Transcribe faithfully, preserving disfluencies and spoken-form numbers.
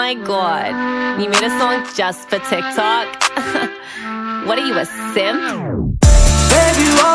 my god. You made a song just for TikTok? What are you, a simp? Baby,